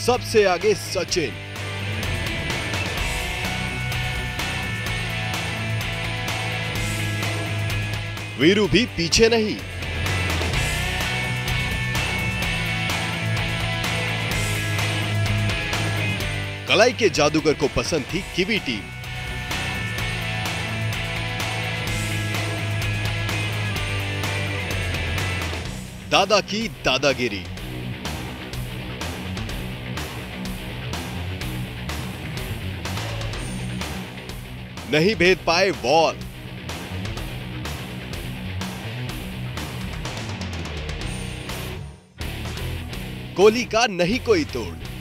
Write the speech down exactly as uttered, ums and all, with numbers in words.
सबसे आगे सचिन। वीरू भी पीछे नहीं। कलाई के जादूगर को पसंद थी कीवी टीम। दादा की दादागिरी। नहीं भेद पाए वॉल। कोहली का नहीं कोई तोड़।